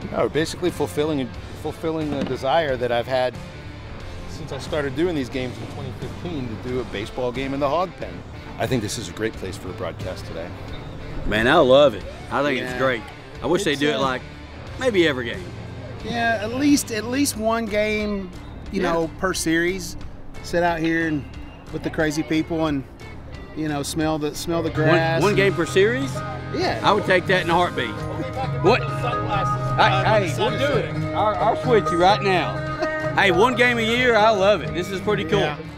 No, basically fulfilling a desire that I've had since I started doing these games in 2015 to do a baseball game in the Hog Pen. I think this is a great place for a broadcast today. Man, I love it. I think it's great. I wish they'd do it like maybe every game. Yeah, at least one game, you know, per series. Sit out here and with the crazy people and, you know, smell the grass. One game per series? Yeah. I would take that in a heartbeat. What? Hey, we'll do it. I'll switch you right now. Hey, one game a year, I love it. This is pretty cool. Yeah.